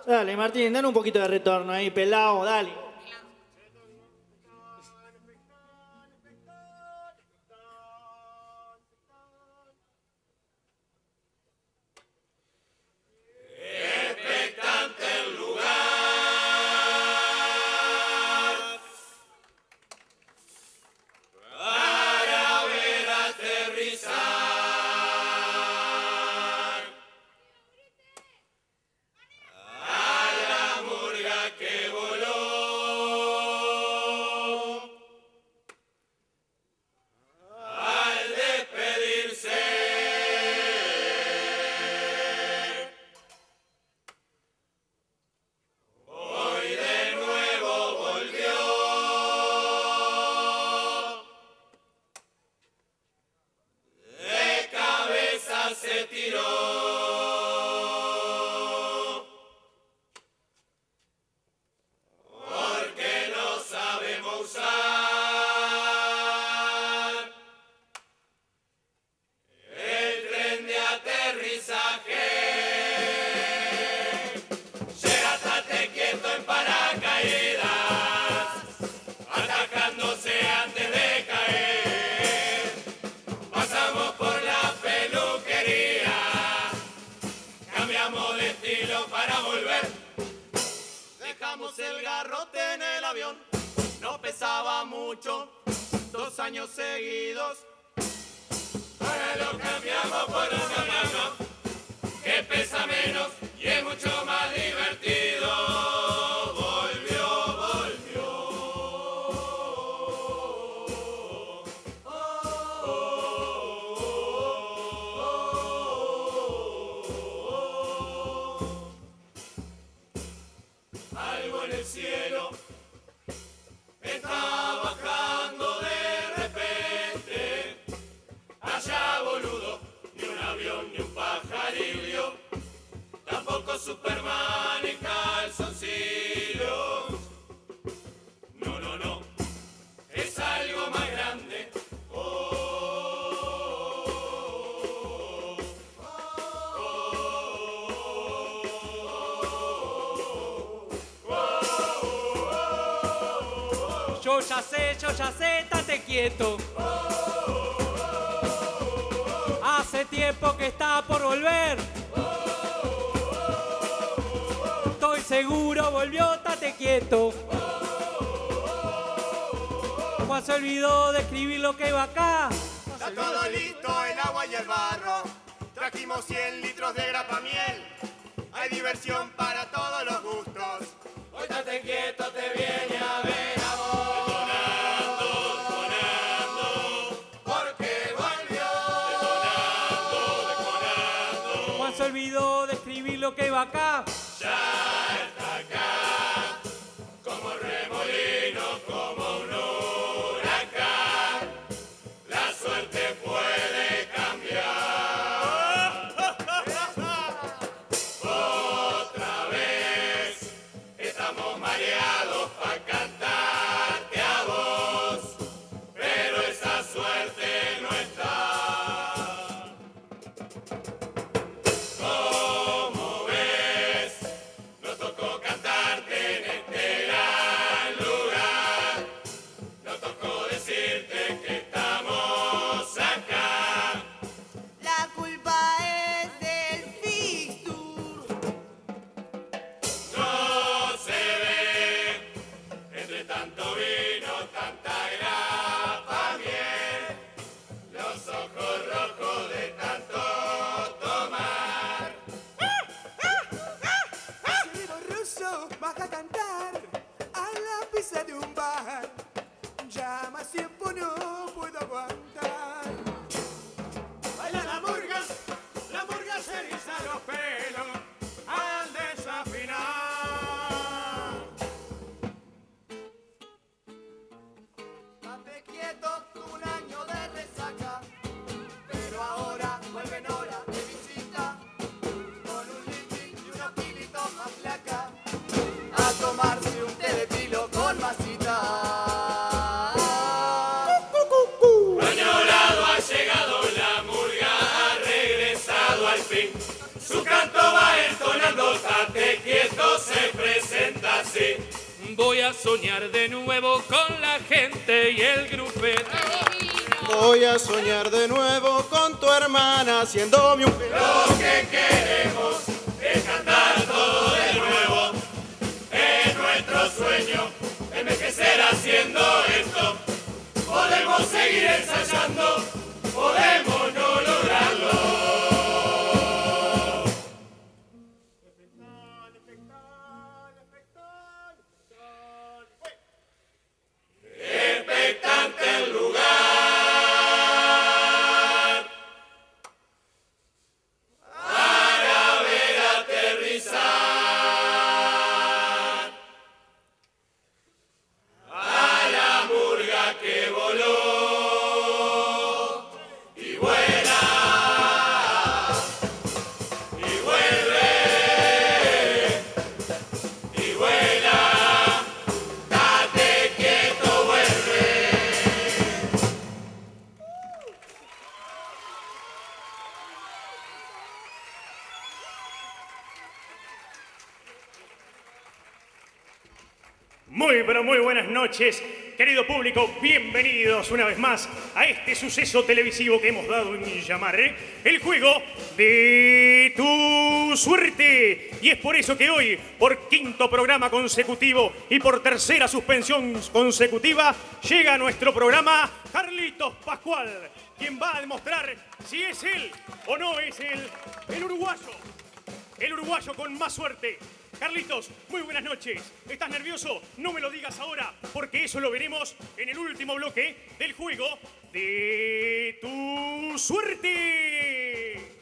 Dale, Martín, dale un poquito de retorno ahí, pelado, dale. El garrote en el avión no pesaba mucho, 2 años seguidos. Ahora lo cambiamos por un avión que pesa menos y es mucho más divertido. Volvió. Algo en el cielo está bajando de repente. Allá, boludo, ni un avión ni un pajarillo, tampoco Superman en calzoncillos. No, es algo más grande. Yo ya sé, estate quieto. Hace tiempo que está por volver. Estoy seguro, volvió, estate quieto. Juan se olvidó de escribir lo que iba acá. Está todo listo, el agua y el barro. Trajimos 100 litros de grapa miel. Hay diversión para todos los gustos. Hoy estate quieto, te viene a ver a vos. Se olvidó de escribir lo que iba acá. Ya está acá, como remolino, como un huracán. La suerte puede cambiar. Otra vez estamos mareados para cantarte a vos, pero esa suerte no está. ¿Cómo ves? Nos tocó cantarte en este gran lugar. Nos tocó decirte que estamos acá. La culpa es del Fixtur. No se ve, entre tanto vino, tanta grapa miel, los ojos rojos de tanto tomar. Cielo ruso, vas a cantar a la pizza de un bar. Ya más tiempo no puedo aguantar. Baila la murga se eriza los pelos al desafinar. Estate quieto, un año de resaca, pero ahora vuelve en hora de visita, con un lifting y unos kilitos más flaca, a tomarse un té de tilo con masita. Añorado ha llegado, la murga ha regresado al fin. Su canto va entonando, estate quieto, a soñar de nuevo con la gente y el grupete. Voy a soñar de nuevo con tu hermana haciéndome un... Lo que queremos es cantar todo de nuevo. Es nuestro sueño envejecer haciendo esto. Podemos seguir ensayando, podemos no lograrlo. Expectante el lugar para ver aterrizar a la murga que voló y vuela y vuelve y vuela. Date quieto, vuelve. Muy, pero muy buenas noches, querido público. Bienvenidos una vez más a este suceso televisivo que hemos dado en llamar el juego de tu suerte. Y es por eso que hoy, por quinto programa consecutivo y por tercera suspensión consecutiva, llega a nuestro programa Carlitos Pascual, quien va a demostrar si es él o no es él, el uruguayo con más suerte. Carlitos, muy buenas noches. ¿Estás nervioso? No me lo digas ahora, porque eso lo veremos en el último bloque del juego de tu suerte.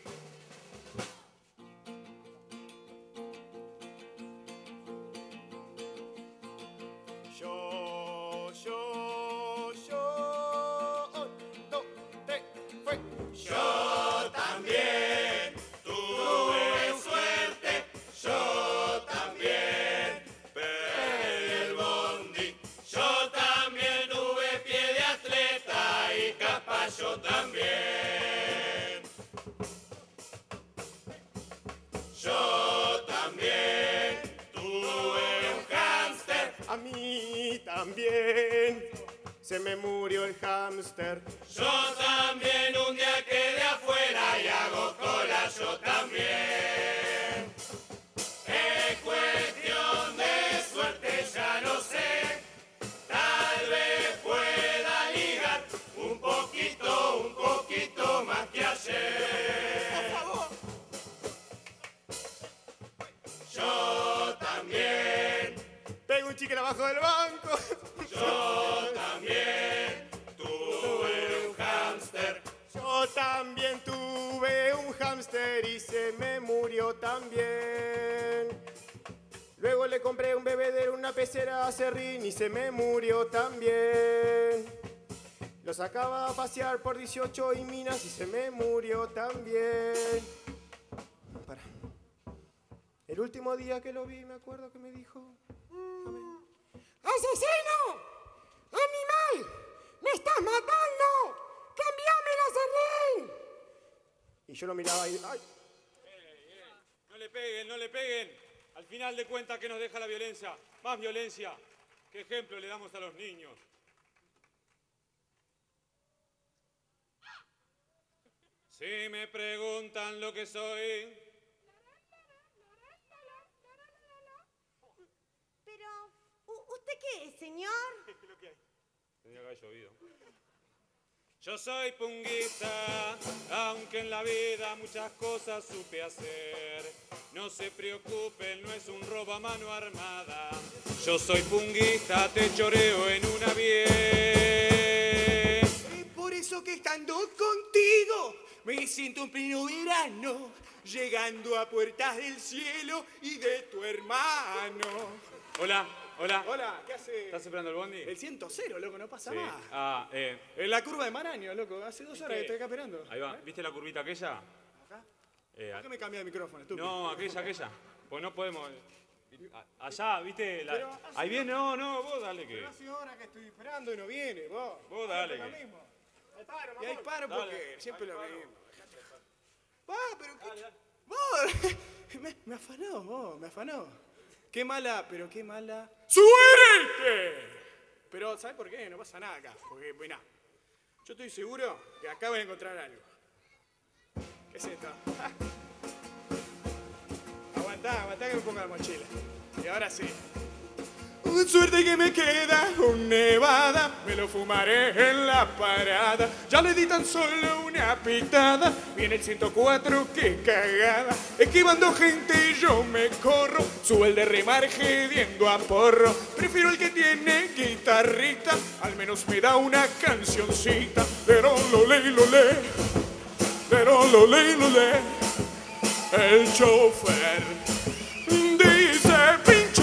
Yo también tuve suerte, yo también perdí el bondi, yo también tuve pie de atleta y capa yo también. Yo también tuve un hámster. A mí también se me murió el hámster. Yo también un día quedé afuera y hago cola, yo también. Es cuestión de suerte, ya no sé. Tal vez pueda ligar un poquito más que ayer. Por favor. Yo también. Tengo un chicle abajo del banco. Yo también tuve un hámster. Yo también tuve un hámster y se me murió también. Luego le compré un bebedero, una pecera a Serrín y se me murió también. Lo sacaba a pasear por 18 y minas y se me murió también. Para. El último día que lo vi me acuerdo que me dijo... ¡Asesino! ¡Animal! ¡Me estás matando! ¡Cambiame la Serrín! Y yo lo miraba y... ¡ay! No le peguen, no le peguen. Al final de cuentas, ¿qué nos deja la violencia? Más violencia. ¿Qué ejemplo le damos a los niños? Si me preguntan lo que soy... Pero, ¿usted qué es, señor? Tendría que haber llovido. Yo soy punguista, aunque en la vida muchas cosas supe hacer. No se preocupen, no es un robo a mano armada. Yo soy punguista, te choreo en una bien. Es por eso que estando contigo me siento un pleno verano, llegando a puertas del cielo y de tu hermano. Hola, hola. Hola, ¿qué hace? ¿Estás esperando el bondi? El 100, loco, no pasa Sí. más. Ah, En la curva de Maraño, loco, hace 2 horas que estoy acá esperando. Ahí va. ¿Viste la curvita aquella? ¿Acá? Eh, ¿Por qué me cambia de micrófono, estúpido? No, aquella. Pues no podemos. Allá, ¿viste? Pero hace Ahí viene, no, vos dale que. Pero hace horas que estoy esperando y no viene, vos. Vos dale Siempre que. lo mismo. Y ahí paro Dale. porque siempre lo mismo. Va, pero qué... Vos, me afanó, vos, me afanó. Qué mala, pero qué mala suerte. Pero, ¿sabes por qué? No pasa nada acá. Porque, mirá, yo estoy seguro que acá voy a encontrar algo. ¿Qué es esto? Aguantá que me ponga la mochila. Y ahora sí. Suerte que me queda un Nevada, me lo fumaré en la parada. Ya le di tan solo una pitada, viene el 104, qué cagada. Esquivando gente yo me corro, sube el de remar gediendo a porro. Prefiero el que tiene guitarrita, al menos me da una cancioncita. Pero lo le, el chofer dice pinche.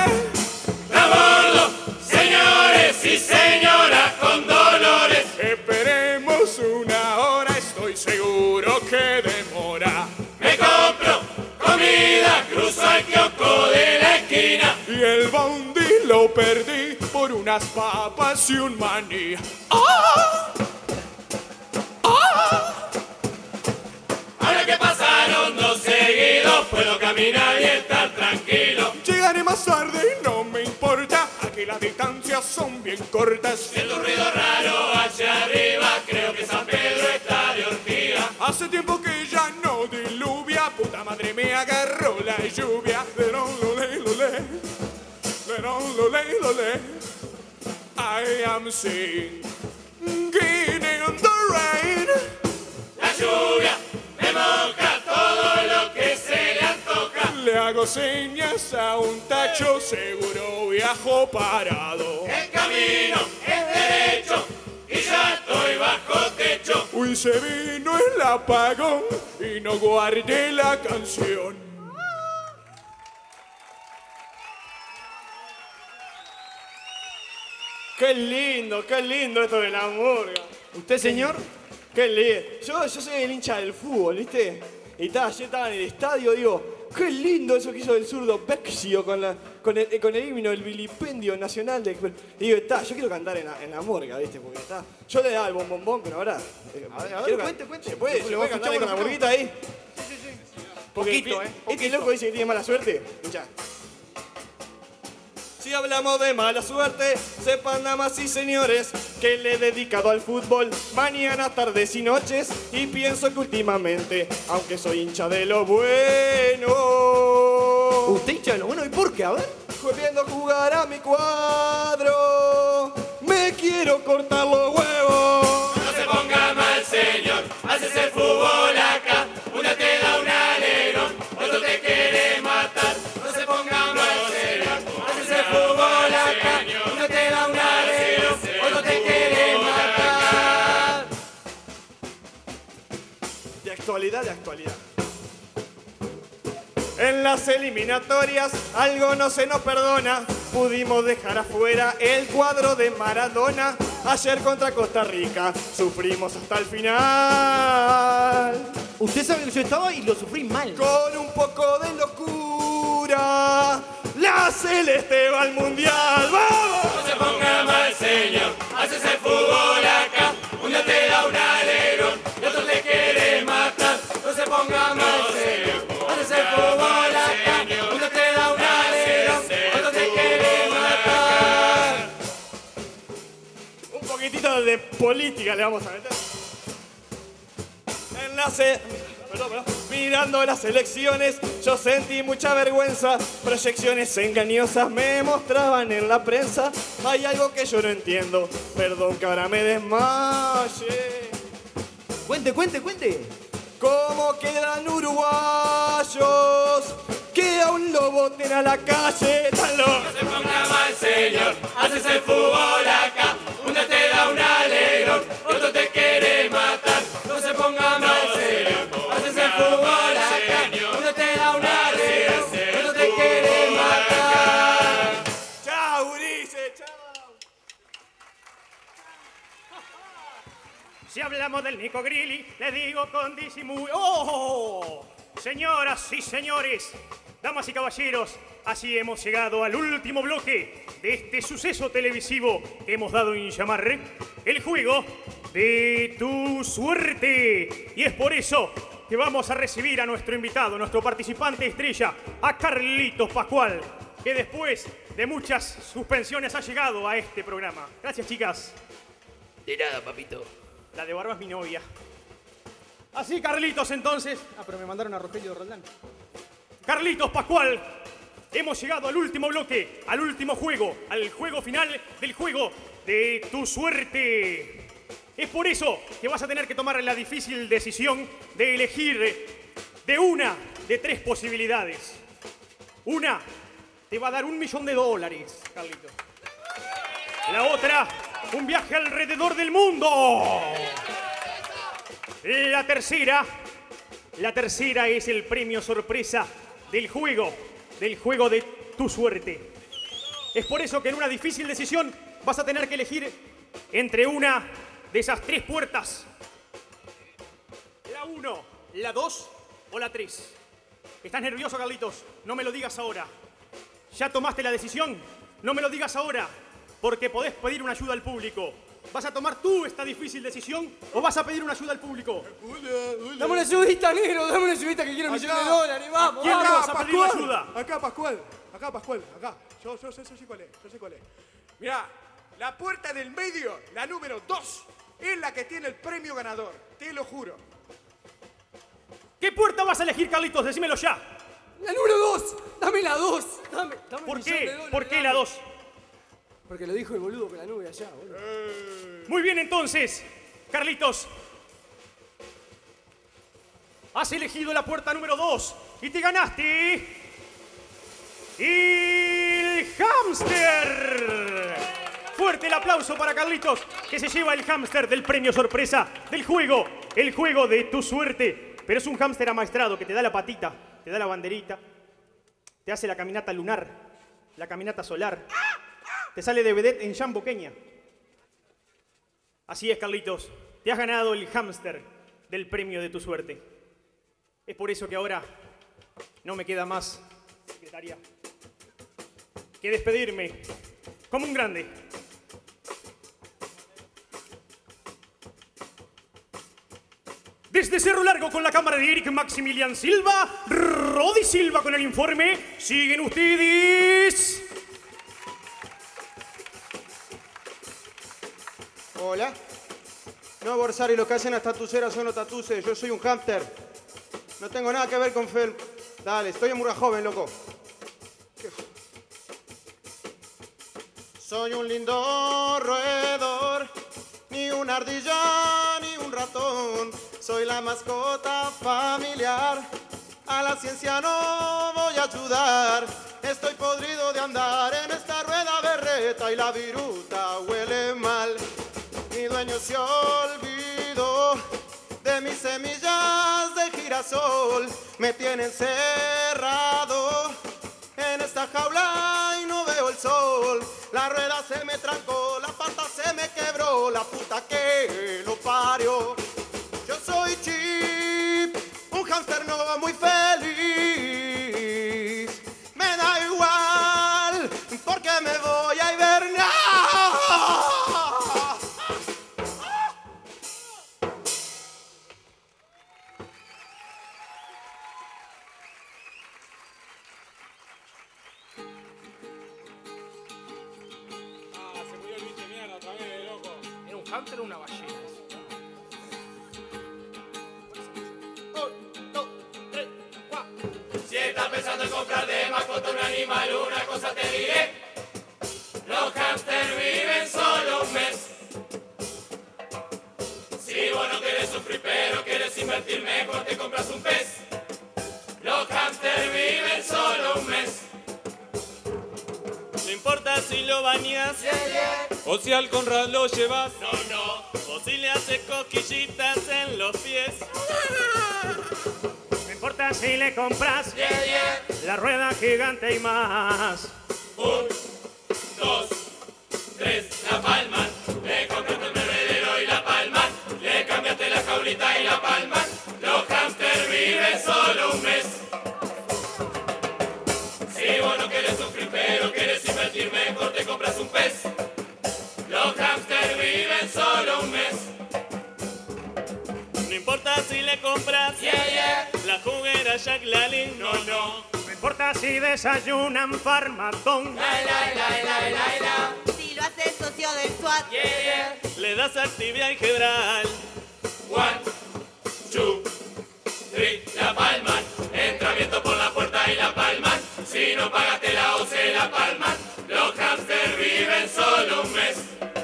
Señores y señoras con dolores. Esperemos una hora, estoy seguro que demora. Me compro comida, cruzo al kiosco de la esquina. Y el bondi lo perdí por unas papas y un maní. ¡Ah! ¡Ah! Ahora que pasaron 2 seguidos, puedo caminar y estar tranquilo. Llegaré más tarde y no me importa, aquí las distancias son bien cortas. Siento un ruido raro allá arriba, creo que San Pedro está de orgía. Hace tiempo que ya no diluvia, puta madre me agarró la lluvia. I am singing in the rain. La lluvia me moja todo lo que se le antoja. Le hago señas a un tacho, seguro viajo parado. El camino es derecho y ya estoy bajo techo. Uy, se vino el apagón y no guardé la canción. Qué lindo esto de la murga. ¿Usted, señor? Qué lindo. Yo soy el hincha del fútbol, ¿viste? Y ayer estaba en el estadio, digo, qué lindo eso que hizo el zurdo Bexio con el himno, el vilipendio nacional. Y digo, yo quiero cantar en la murga, ¿viste? Porque yo le daba el bombón, pero ahora... A ver, cuente. ¿Se puede cantar ahí con la murguita ahí? Sí. Porque este loco dice que tiene mala suerte. Escuchá. Si hablamos de mala suerte, sepan damas y señores que le he dedicado al fútbol mañanas, tardes y noches. Y pienso que últimamente, aunque soy hincha de lo bueno... ¿Usted hincha de lo bueno? ¿Y por qué? A ver. Viendo jugar a mi cuadro, me quiero cortar los huevos. No se ponga mal, señor, haces el fútbol acá. Una te da un alerón, otro te quiere matar. No se ponga mal, señor, haces el fútbol acá. Uno te da un alerón, otro te quiere matar. De actualidad. En las eliminatorias algo no se nos perdona. Pudimos dejar afuera el cuadro de Maradona. Ayer contra Costa Rica sufrimos hasta el final. Usted sabe que yo estaba y lo sufrí mal. Con un poco de locura, la Celeste va al Mundial. ¡Vamos! No se ponga mal, señor, haces el fútbol acá. Uno te da un alerón, y otro te quiere matar. No se ponga mal, señor, haces el fútbol acá. Uno te da un alerón, otro te quiere matar. Un poquitito de política le vamos a meter. Mirando las elecciones, yo sentí mucha vergüenza. Proyecciones engañosas me mostraban en la prensa. Hay algo que yo no entiendo, perdón que ahora me desmaye. Cuente. ¿Cómo quedan uruguayos que aún lo voten a la calle? ¡Tan loco! No se ponga mal, señor, haces el fútbol acá. Uno te da un alerón, otro te quiere matar. No se ponga mal, señor, haces el fútbol acá. Uno te da un alerón, otro te quiere matar. ¡Chao, Ulises! ¡Chao! Si hablamos del Nico Grilli, le digo con disimulo. ¡Oh! Señoras y señores, damas y caballeros, así hemos llegado al último bloque de este suceso televisivo que hemos dado en llamar el juego de tu suerte. Y es por eso que vamos a recibir a nuestro invitado, nuestro participante estrella, a Carlitos Pascual. que después de muchas suspensiones ha llegado a este programa. Gracias, chicas. De nada, papito. La de Barba es mi novia. Así, Carlitos, entonces. Ah, pero me mandaron a Rogelio Roldán. Carlitos, Pascual, hemos llegado al último bloque, al último juego, al juego final del juego de tu suerte. Es por eso que vas a tener que tomar la difícil decisión de elegir de una de tres posibilidades. Una te va a dar $1.000.000, Carlitos. La otra, un viaje alrededor del mundo. La tercera es el premio sorpresa del juego de tu suerte. Es por eso que en una difícil decisión vas a tener que elegir entre una de esas tres puertas. La 1, la 2 o la 3. ¿Estás nervioso, Carlitos? No me lo digas ahora. ¿Ya tomaste la decisión? No me lo digas ahora, porque podés pedir una ayuda al público. ¿Vas a tomar tú esta difícil decisión o vas a pedir una ayuda al público? Dame una ayudita, negro, dame una ayudita que quiero $1.000.000, vamos. ¿Quién vamos. vas a pedir ayuda? Acá, Pascual. Acá. Yo sé cuál es. Mirá, la puerta del medio, la número 2, es la que tiene el premio ganador. Te lo juro. ¿Qué puerta vas a elegir, Carlitos? Decímelo ya. La número 2, dame la 2. Dame ¿Por qué? $1.000.000, ¿Por qué dame. la 2? Porque lo dijo el boludo con la nube allá, boludo. Muy bien, entonces, Carlitos. Has elegido la puerta número 2 y te ganaste el hámster. Fuerte el aplauso para Carlitos, que se lleva el hámster del premio sorpresa del juego, el juego de tu suerte. Pero es un hámster amaestrado que te da la patita, te da la banderita, te hace la caminata lunar, la caminata solar, te sale de vedette en Chamboqueña. Así es, Carlitos, te has ganado el hámster del premio de tu suerte. Es por eso que ahora no me queda más, secretaria, que despedirme como un grande. Desde Cerro Largo con la cámara de Eric Maximilian Silva, Rodi Silva con el informe. Siguen ustedes. Hola. No, Borsari, lo que hacen las tatuceras son los tatuces. Yo soy un hámster. No tengo nada que ver con Fel. Dale, estoy en Murga Joven, loco. Soy un lindo roedor, ni una ardilla, ni un ratón. Soy la mascota familiar. A la ciencia no voy a ayudar. Estoy podrido de andar en esta rueda berreta y la viruta huele mal. Mi dueño se olvidó de mis semillas de girasol. Me tiene encerrado en esta jaula y no veo el sol. La rueda se me trancó, la pata se me quebró, la puta que lo parió. Yo soy Chip, un hámster no muy feliz. Me da igual, porque me voy a hibernar. Se murió el bicho de mierda otra vez, loco. ¿Era un hámster o una ballena? Si estás pensando en comprar de mascota un animal, una cosa te diré. Los hámsters viven solo un mes. Si vos no querés sufrir pero querés invertir, mejor te compras un pez. Los hámsters viven solo un mes. No importa si lo bañas o si al Conrad lo llevas, No, o si le haces cosquillitas en los pies. No importa si le compras la rueda gigante y más. 1, 2, 3, la palman. Le compraste el bebedero y la palman. Le cambiaste la jaulita y la palman. Los hámsters viven solo un mes. Si vos no querés sufrir pero querés invertir, mejor te compras un pez. Los hámsters viven solo un mes. No importa si le compras la juguera Jack Lalin, No, No cortas y desayunan farmatón. Si lo hace el socio del SWAT. Le das actividad integral. 1, 2, 3, la palman. Entra viento por la puerta y la palman. Si no pagaste la OC, la palman. Los hamsters viven solo un mes.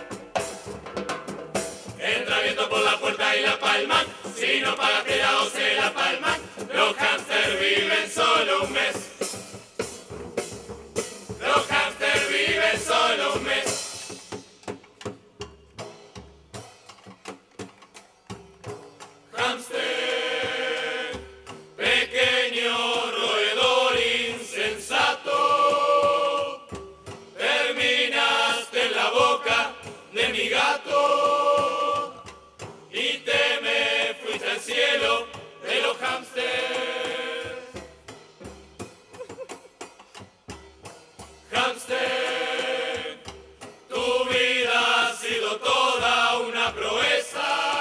Entra viento por la puerta y la palman. Si no pagaste la OC, la palman. Los hamsters viven solo un mes. Los hamsters viven solo un mes. Hámster, pequeño roedor insensato, terminaste en la boca de mi gato y te me fuiste al cielo de los hámsters. Hámster, tu vida ha sido toda una proeza.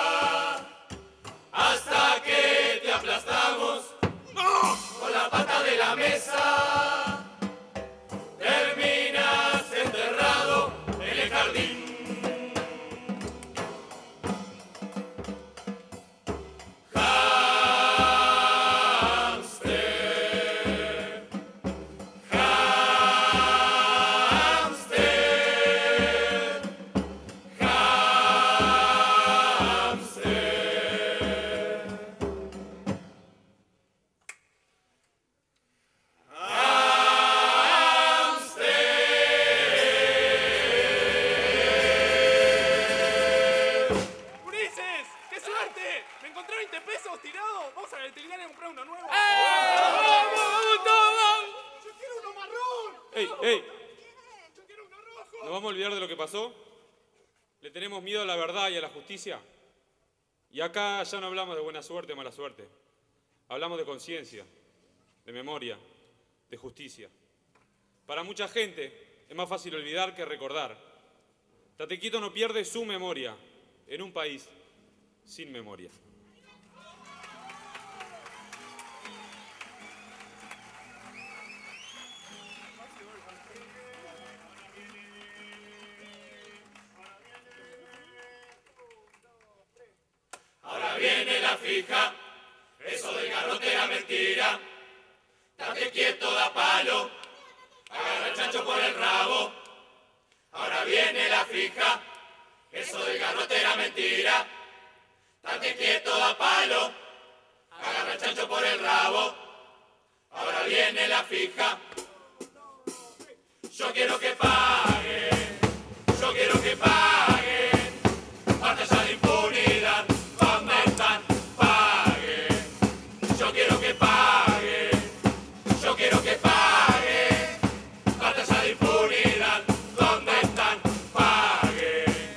Hasta que te aplastamos con la pata de la mesa. Terminas enterrado en el jardín. Hámster, hámster, hámster. ¡Ulises! ¡Qué suerte! Me encontré 20 pesos tirados. Vamos a la veterinaria a comprar uno nuevo. ¡Vamos todos! ¡Yo quiero uno marrón! ¡Ey! ¡Yo quiero uno rojo! ¿Nos vamos a olvidar de lo que pasó? ¿Le tenemos miedo a la verdad y a la justicia? Y acá ya no hablamos de buena suerte o mala suerte. Hablamos de conciencia, de memoria, de justicia. Para mucha gente es más fácil olvidar que recordar. Tatequito no pierde su memoria en un país sin memoria. Ahora viene la fija, eso del garrote era mentira. Date quieto, da palo, agarra el chancho por el rabo. Ahora viene la fija, eso del garrote era mentira. Date quieto, da palo, agarra el chancho por el rabo. Ahora viene la fija. Yo quiero que paguen, yo quiero que paguen. Batalla de impunidad, ¿dónde están? Paguen. Yo quiero que paguen, yo quiero que paguen. Batalla de impunidad, ¿dónde están? Paguen.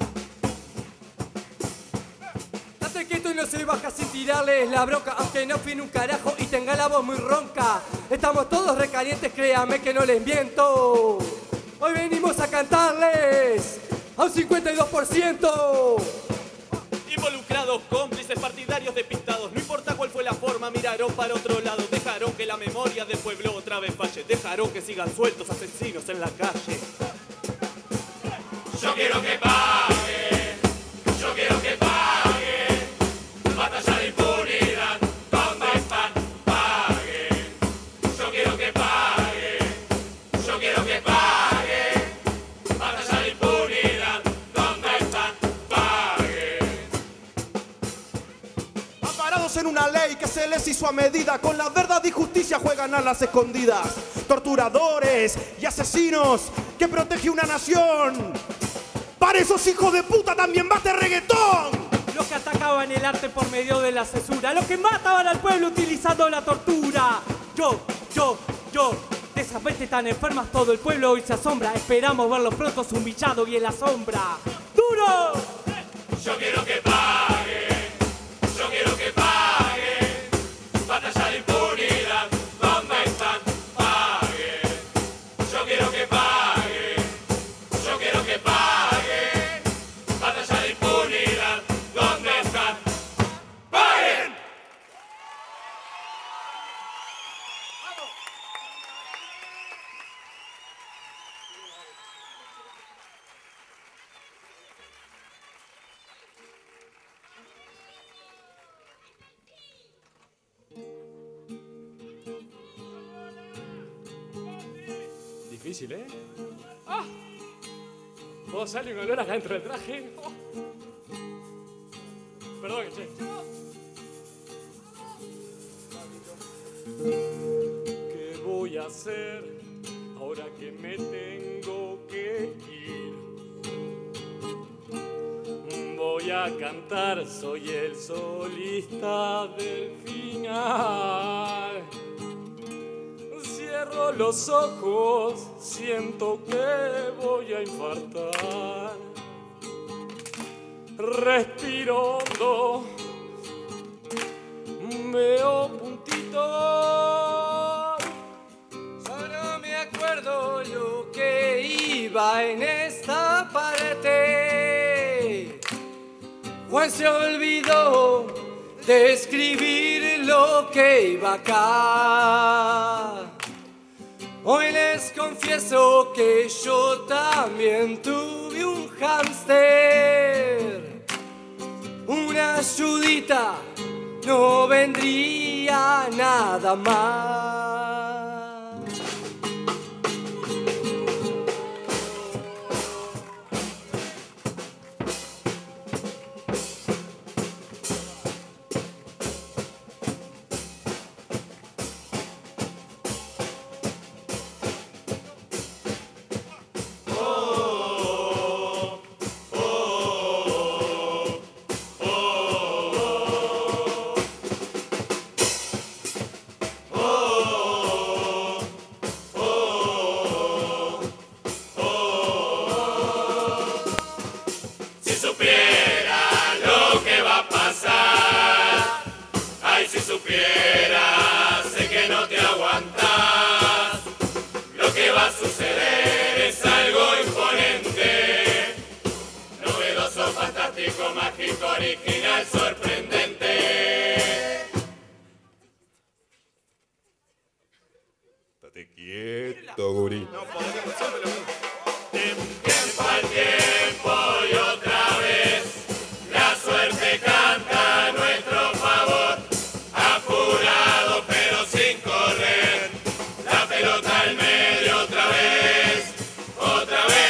Date quieto y no se baja sin tirarles la bronca, aunque no fin un carajo y tenga la voz muy ronca. Estamos todos recalientes, créame que no les miento. Hoy venimos a cantarles a un 52%. Involucrados, cómplices, partidarios despistados. No importa cuál fue la forma, miraron para otro lado. Dejaron que la memoria del pueblo otra vez falle. Dejaron que sigan sueltos asesinos en la calle. Yo quiero que paguen, yo quiero que paguen. Batalla de impunidad, ¿dónde están? Paguen. Yo quiero que paguen, yo quiero que paguen. Batalla de impunidad, ¿dónde están? Paguen. Amparados en una ley que se les hizo a medida, con la verdad y justicia juegan a las escondidas. Torturadores y asesinos que protege una nación. Para esos hijos de puta también bate reggaetón. Los que atacaban el arte por medio de la censura, los que mataban al pueblo utilizando la tortura. Yo, de esas mentes tan enfermas todo el pueblo hoy se asombra. Esperamos verlos pronto humillados y en la sombra. ¡Duro! Yo quiero que paguen, yo quiero que paguen. Batalla de impunidad, ¿dónde están? Paguen. Yo quiero que paguen, yo quiero que paguen. Batalla de impunidad, ¿dónde están? ¡Paguen! Difícil, ¿eh? ¡Ah! ¿Puedo salir un olor acá dentro del traje? Oh. Perdón, che. ¿Qué voy a hacer ahora que me tengo que ir? Voy a cantar, soy el solista del final. Cierro los ojos, siento que voy a infartar. Respiro hondo, veo puntitos. Solo me acuerdo lo que iba en esta parte. Juan se olvidó de escribir lo que iba acá. Hoy les confieso que yo también tuve un hámster. Una ayudita no vendría nada más. Mágico, original, sorprendente. Estate quieto, gurí. Tiempo al tiempo y otra vez, la suerte canta a nuestro favor. Apurado pero sin correr, la pelota al medio otra vez, otra vez.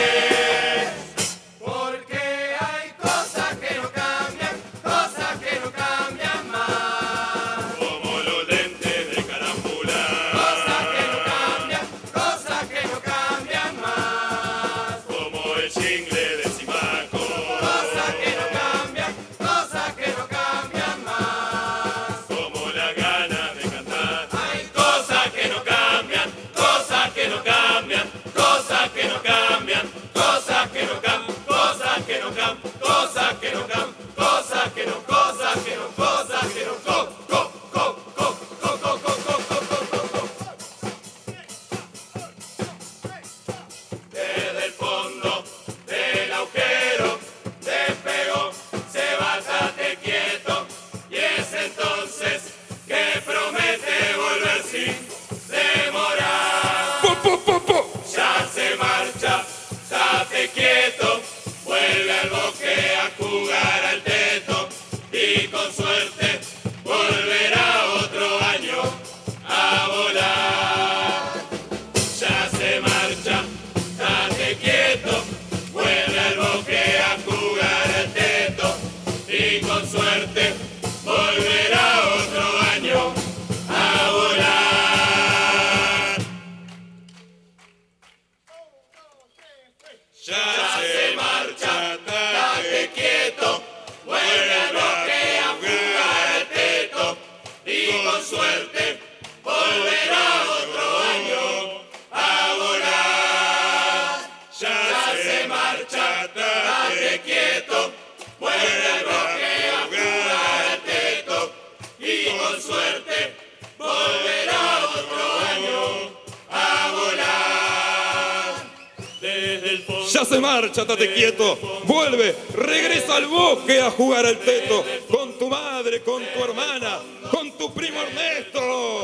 Ya se marcha, estate quieto. Vuelve, regresa al bosque a jugar al teto. Con tu madre, con tu hermana, con tu primo Ernesto.